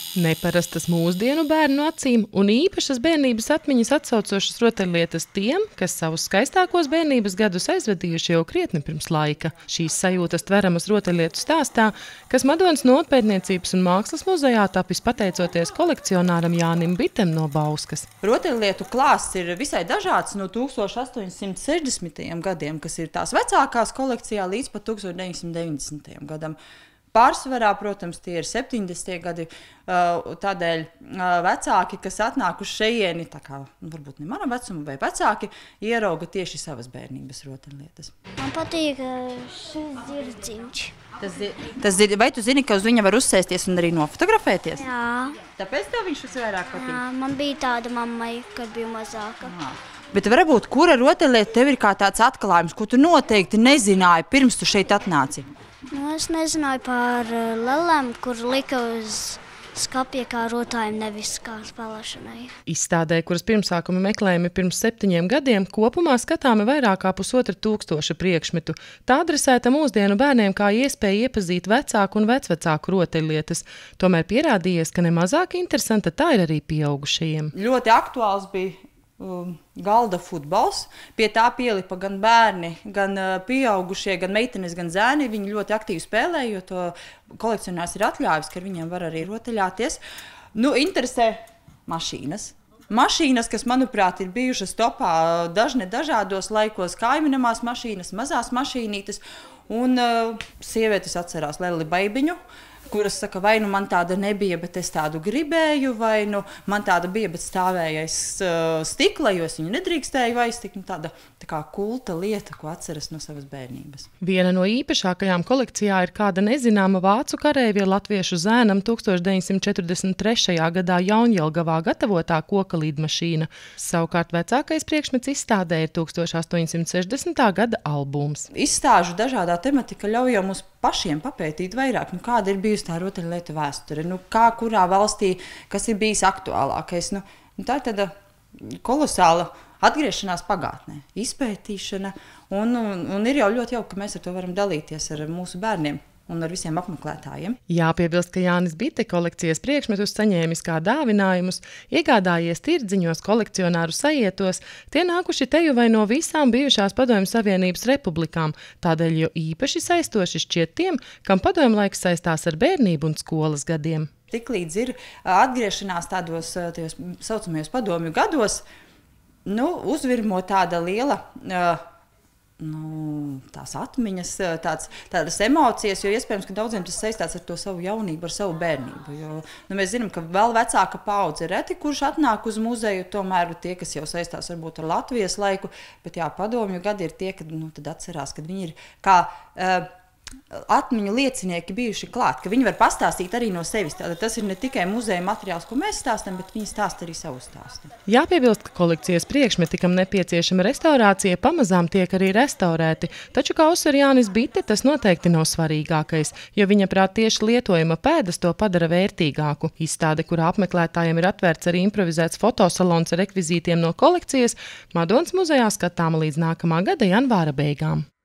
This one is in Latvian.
Neparastas mūsdienu bērnu acīm un īpašas bērnības atmiņas atsaucošas rotaļlietas tiem, kas savus skaistākos bērnības gadus aizvadījuši jau krietni pirms laika. Šīs sajūtas tveramas rotaļlietu stāstā, kas Madonas nopētniecības un mākslas muzejā tapis pateicoties kolekcionāram Jānim Bitem no Bauskas. Rotaļlietu klāsts ir visai dažāds no 1860. gadiem, kas ir tās vecākās kolekcijā, līdz pat 1990. gadam. Pārsvarā, protams, tie ir 70. gadi, tādēļ vecāki, kas atnākuši šejieni, tā kā varbūt ne mana vecuma vai vecāki, ierauga tieši savas bērnības rotaļlietas. Man patīk šis dzirdziņš. Vai tu zini, ka uz viņa var uzsēsties un arī nofotografēties? Jā. Tāpēc tev viņš visvairāk patīk? Jā, man bija tāda mammai, kad biju mazāka. Bet varbūt, kura rotaļlieta tev ir kā tāds atklājums, ko tu noteikti nezināji, pirms tu šeit atnāci? Nu, es nezināju par lelēm, kur lika uz skapja kā rotājiem, nevis kā spēlēšanai. Izstādē, kuras pirmsākumi meklējumi pirms 7 gadiem, kopumā skatāmi vairāk kā 1500 priekšmetu. Tā adresēta mūsdienu bērniem kā iespēja iepazīt vecāku un vecvecāku rotaļlietas. Tomēr pierādījies, ka nemazāk interesanta tā ir arī pieaugušajiem. Ļoti aktuāls bija galda futbols. Pie tā pielipa gan bērni, gan pieaugušie, gan meitenes, gan zēni. Viņi ļoti aktīvi spēlē, jo to kolekcionārs ir atļāvis, ka viņiem var arī rotaļāties. Nu, interesē mašīnas. Mašīnas, kas, manuprāt, ir bijušas topā dažādos laikos, kaiminamās mašīnas, mazās mašīnītes. Un sievietes atcerās Leli Baibiņu, kuras saka, vai nu man tāda nebija, bet es tādu gribēju, vai nu man tāda bija, bet stāvēja aiz stikla, jo es viņu nedrīkstēju aiztikt. Tāda tā kā kulta lieta, ko atceras no savas bērnības. Viena no īpašākajām kolekcijā ir kāda nezināma vācu kareivja latviešu zēnam 1943. gadā Jaunjelgavā gatavotā koka lidmašīna. Savukārt vecākais priekšmets izstādē ir 1860. gada albums. Izstāžu dažādā tematika ļauj jau mums pašiem papētīt vairāk, nu, kāda ir bijusi tā rotaļlietu vēsture, nu, kā kurā valstī, kas ir bijis aktuālākais. Nu, tā ir tāda kolosāla atgriešanās pagātnē, izpētīšana, un ir jau ļoti jauki, ka mēs ar to varam dalīties ar mūsu bērniem un ar visiem apmeklētājiem. Jāpiebilst, ka Jānis Bite kolekcijas priekšmetus saņēmis kā dāvinājumus, iegādājies tirdziņos, kolekcionāru sajietos, tie nākuši teju vai no visām bijušās Padomju Savienības republikām, tādēļ jo īpaši saistoši šķiet tiem, kam padomju laiks saistās ar bērnību un skolas gadiem. Tiklīdz ir atgriešanās tādos saucamajos padomju gados, nu, uzvirmo tāda liela tās atmiņas, tādas emocijas, jo iespējams, ka daudziem tas saistās ar to savu jaunību, ar savu bērnību. Jo, mēs zinām, ka vēl vecāka paudze ir reti, kurš atnāk uz muzeju, tomēr tie, kas jau saistās varbūt ar Latvijas laiku, bet jā, padomju gadi ir tie, kad tad atcerās, kad viņi ir kā atmiņu liecinieki bijuši klāt, ka viņi var pastāstīt arī no sevis. Tātad tas ir ne tikai muzeja materiāls, ko mēs stāstam, bet viņi stāsta arī savu stāstu. Jāpiebilst, ka kolekcijas priekšmeti, kam nepieciešama restaurācija, pamazām tiek arī restaurēti, taču, kā uzsver Jānis Bite, tas noteikti nav svarīgākais, jo viņa prāt tieši lietojuma pēdas to padara vērtīgāku. Izstāde, kurā apmeklētājiem ir atvērts arī improvizēts fotosalons ar rekvizītiem no kolekcijas, Madonas muzejā skatāma līdz nākamā gada janvāra beigām.